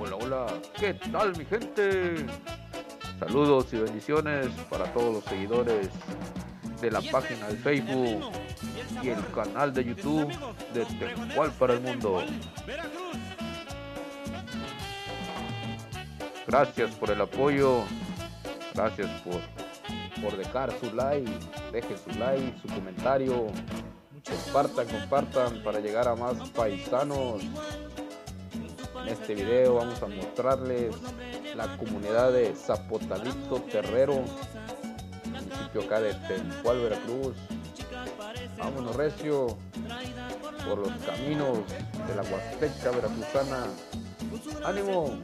Hola, hola, ¿qué tal mi gente? Saludos y bendiciones para todos los seguidores de la página de Facebook y el canal de YouTube de Tencual para el Mundo. Gracias por el apoyo, gracias por dejar su like, dejen su like, su comentario, compartan para llegar a más paisanos. En este video vamos a mostrarles la comunidad de Zapotalito Terrero, municipio acá de Tencual, Veracruz. Vámonos recio por los caminos de la Huasteca veracruzana. ¡Ánimo!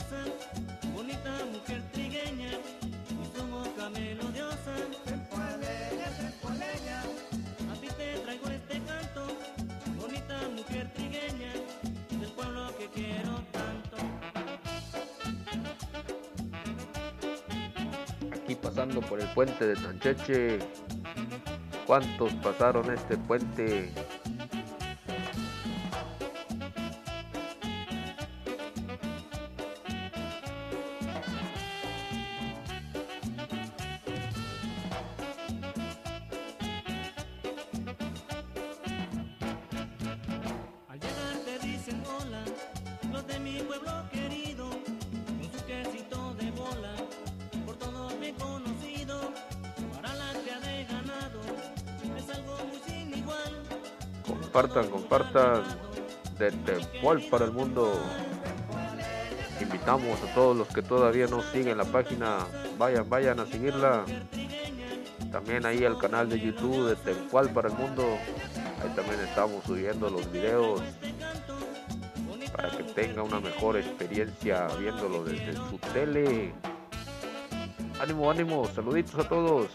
Aquí pasando por el puente de Tancheche. ¿Cuántos pasaron este puente? Al llegar te dicen hola, los de mi pueblo querido, con su quesito de bola, por todos me he conocido, para la cría de ganado, es algo muy sin igual. Compartan de Tencual para el Mundo. Invitamos a todos los que todavía no siguen la página, vayan a seguirla. También ahí al canal de YouTube de Tencual para el Mundo. Ahí también estamos subiendo los videos para que tenga una mejor experiencia viéndolo desde su tele. Ánimo, saluditos a todos.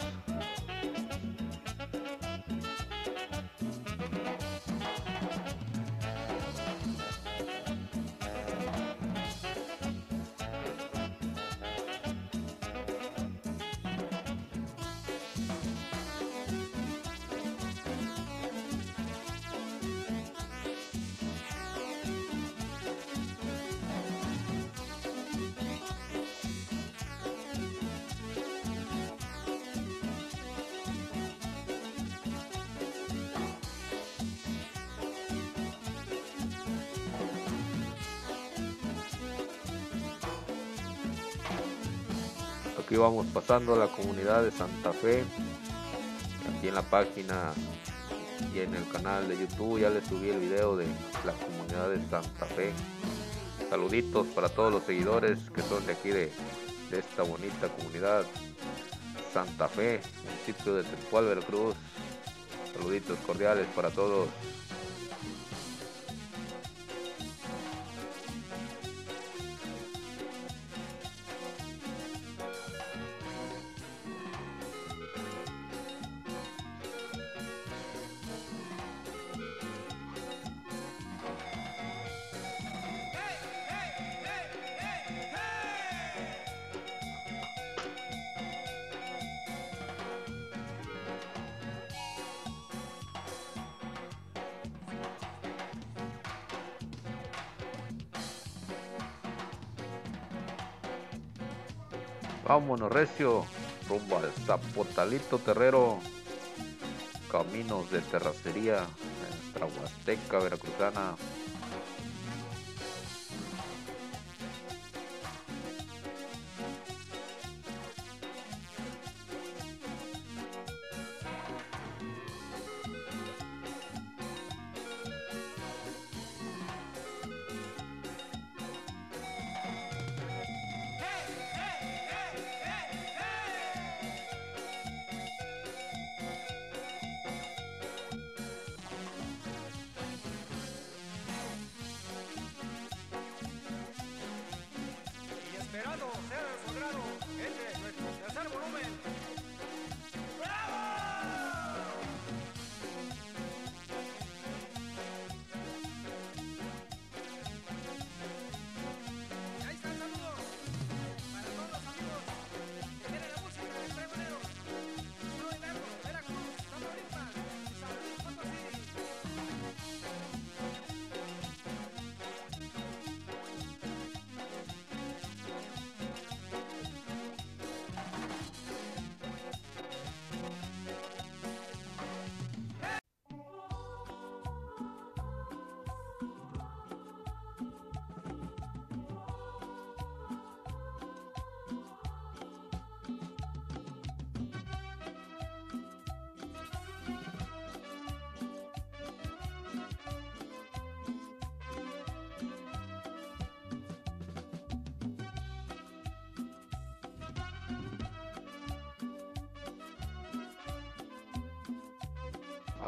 Aquí vamos pasando a la comunidad de Santa Fe. Aquí en la página y en el canal de YouTube ya les subí el video de la comunidad de Santa Fe. Saluditos para todos los seguidores que son de aquí de esta bonita comunidad Santa Fe, municipio de Tencual, Veracruz. Saluditos cordiales para todos. Vámonos recio, rumbo al Zapotalito Terrero, caminos de terracería en nuestra Huasteca veracruzana.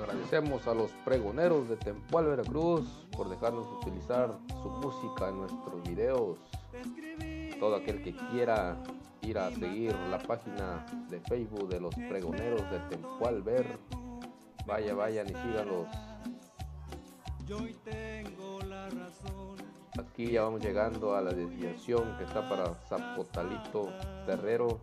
Agradecemos a los pregoneros de Tempual, Veracruz, por dejarnos utilizar su música en nuestros videos. Todo aquel que quiera ir a seguir la página de Facebook de los pregoneros de Tempual Ver, vayan y síganlos. Aquí ya vamos llegando a la desviación que está para Zapotalito Terrero.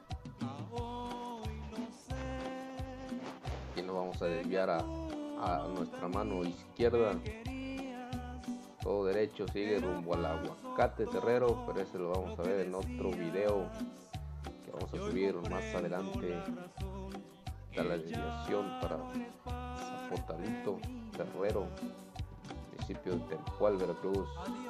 Aquí nos vamos a desviar a nuestra mano izquierda. Todo derecho sigue rumbo al Aguacate Terrero, pero ese lo vamos a ver en otro video que vamos a subir más adelante. Está la desviación para Zapotalito Terrero, municipio de Tempual, Veracruz.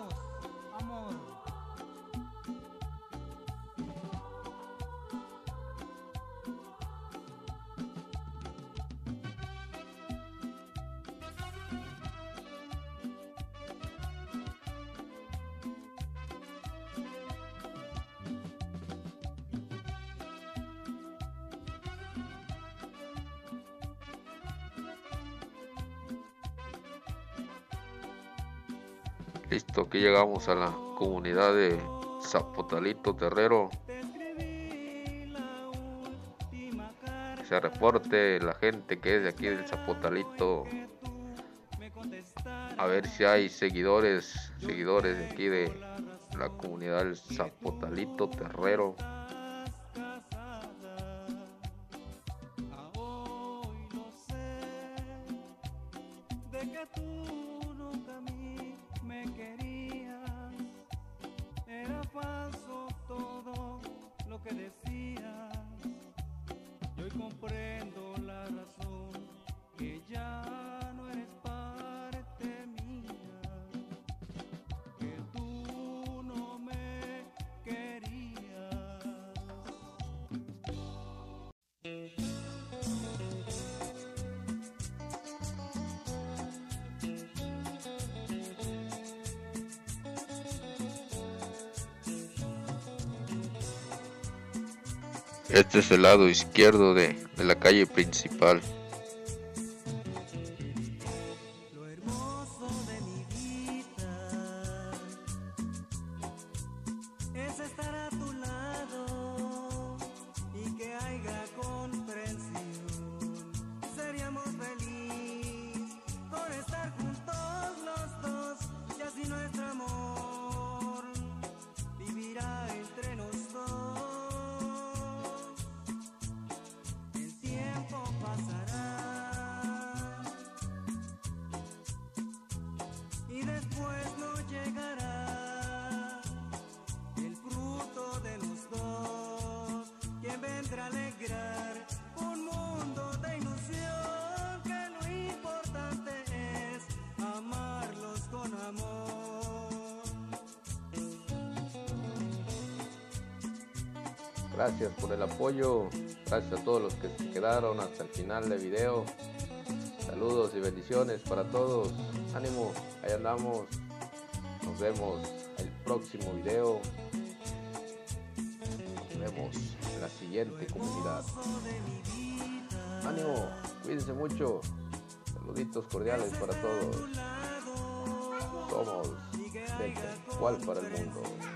Listo, aquí llegamos a la comunidad de Zapotalito Terrero. Que se reporte la gente que es de aquí del Zapotalito, a ver si hay seguidores de aquí de la comunidad del Zapotalito Terrero. Era falso todo lo que decías. Y hoy comprendo la razón, que ya no eres parte mía, que tú no me querías. Este es el lado izquierdo de la calle principal. Lo hermoso de mi vida es estar a tu lado y que haya comprensión. Seríamos felices por estar juntos los dos, y así nuestro amor vivirá entre nosotros. Pasará y después no llegará el fruto de los dos, quien vendrá a alegrar un mundo de ilusión, que lo importante es amarlos con amor. Gracias por el apoyo, gracias a todos los que se quedaron hasta el final del video. Saludos y bendiciones para todos. Ánimo, ahí andamos. Nos vemos en el próximo video. Nos vemos en la siguiente comunidad. Ánimo, cuídense mucho. Saluditos cordiales para todos. Somos de Tempual para el mundo.